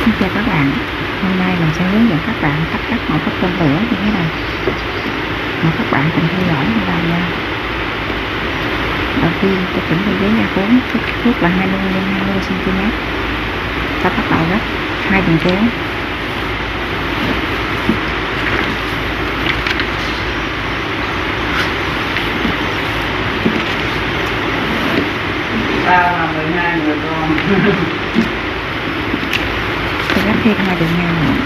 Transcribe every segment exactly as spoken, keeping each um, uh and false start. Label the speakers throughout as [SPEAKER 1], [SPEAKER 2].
[SPEAKER 1] Xin chào các bạn, hôm nay mình sẽ hướng dẫn các bạn cách cắt mẫu thuốc tên lửa như thế này. Mời các bạn cùng theo dõi mình làm nha. Đầu tiên tôi chuẩn bị giấy a bốn, kích thước là hai mươi nhân hai mươi xăng ti mét. Ta bắt đầu gấp hai đường kéo.
[SPEAKER 2] Tao là mười hai người con.
[SPEAKER 1] Tôi gấp thêm hai đường ngang nữa.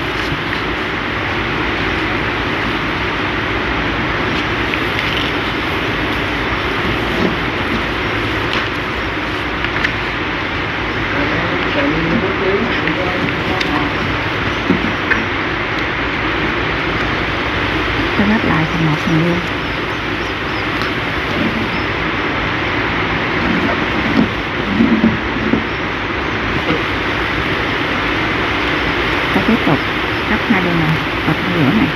[SPEAKER 1] Tôi gấp lại thành một phần vuông. Ta tiếp tục gấp hai đường này vào trong giữa này.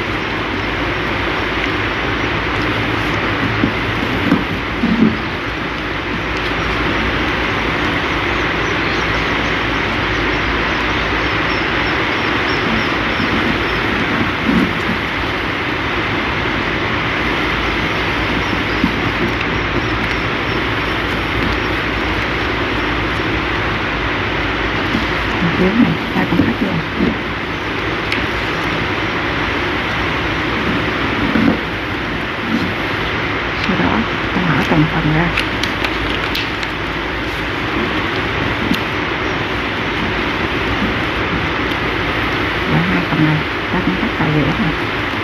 [SPEAKER 1] Dưới này ta cũng cắt luôn. Sau đó ta mở từng phần ra. Và hai phần này ta cũng cắt vào giữa này.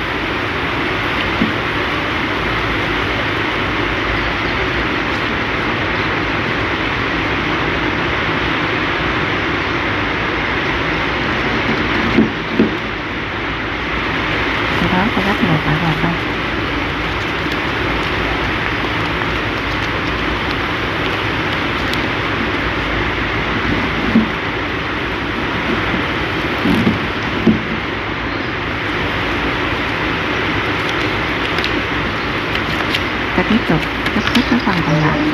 [SPEAKER 1] Đó, ta gấp một lại vào đây. Ta tiếp tục gấp hết các phần còn lại.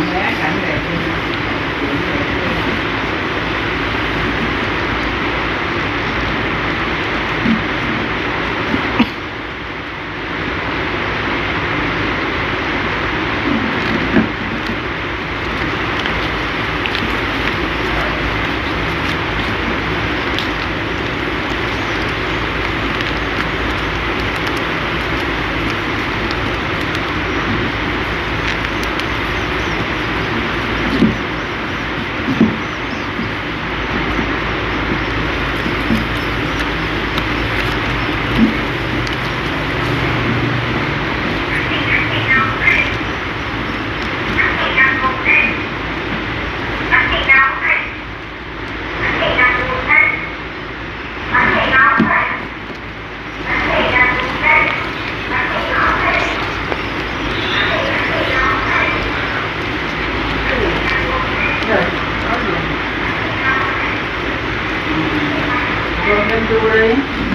[SPEAKER 2] Lên chu đi.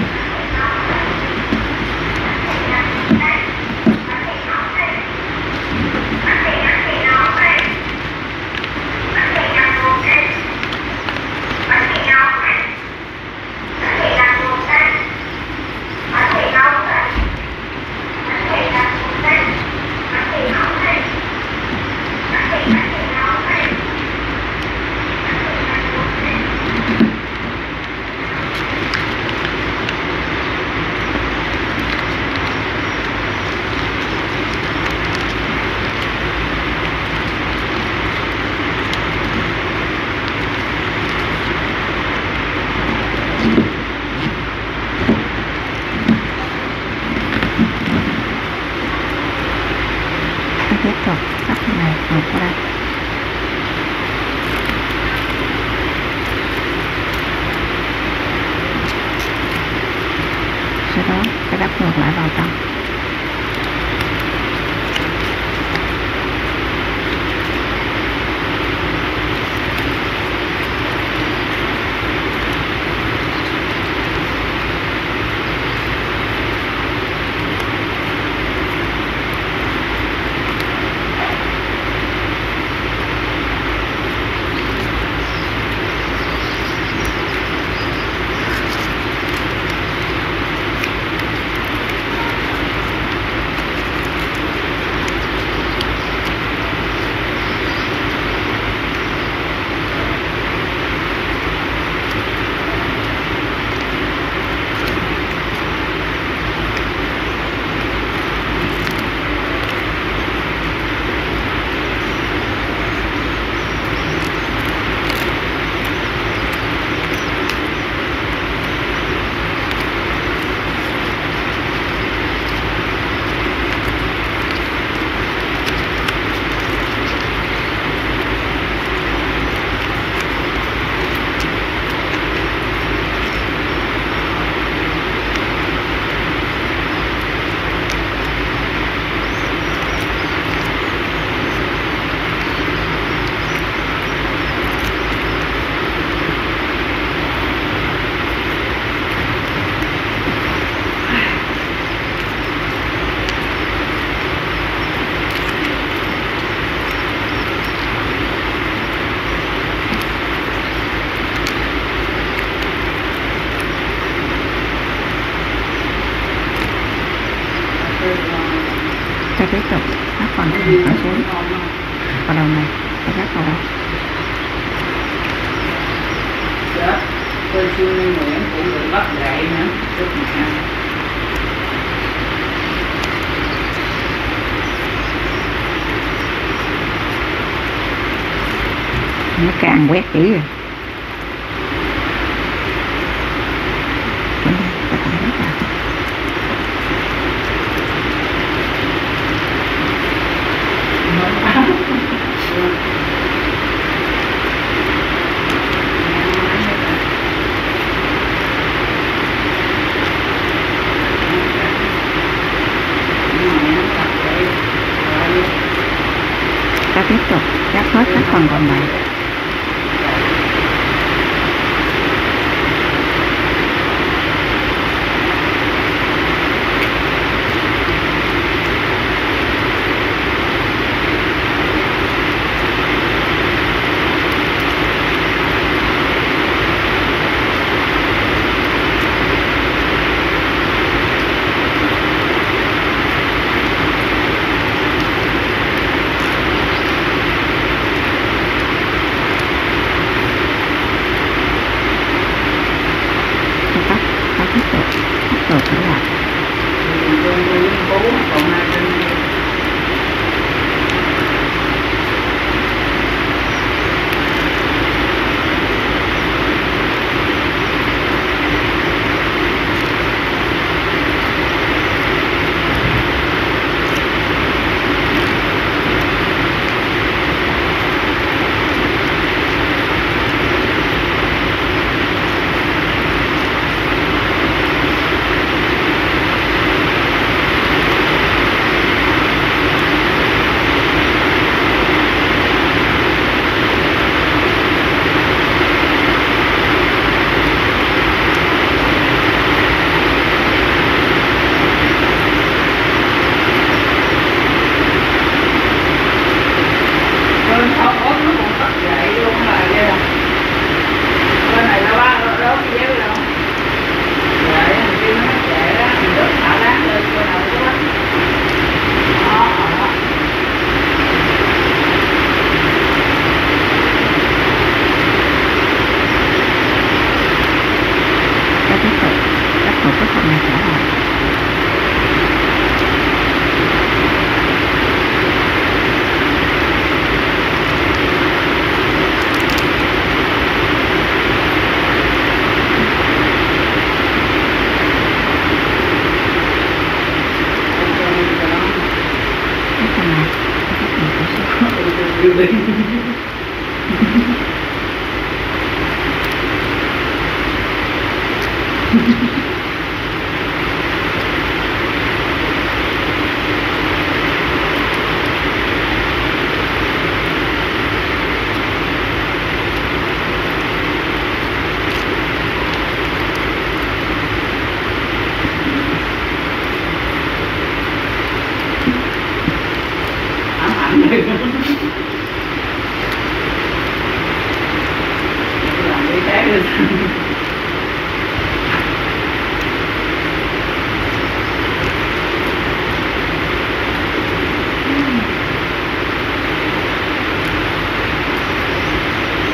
[SPEAKER 2] Tiếp tục cắt cái này vào qua đây. Sau đó ta đắp ngược lại vào trong.
[SPEAKER 1] Ta tiếp tục áp phần thẳng xuống vào đầu này, ta gác vào đây.
[SPEAKER 2] Chết, tôi siêu Nguyễn cũng bị bắt gậy nữa, rất mẹ.
[SPEAKER 1] Nó càng quét kỹ rồi. Bên đây, ta còn rất là ta tiếp tục gác hết các phần còn lại. Tiếp tục bắt đầu trở lại.
[SPEAKER 2] Làm đi té lên.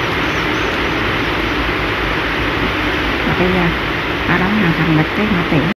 [SPEAKER 1] Và bây giờ ta đóng hoàn thành lịch cái hỏa tiễn.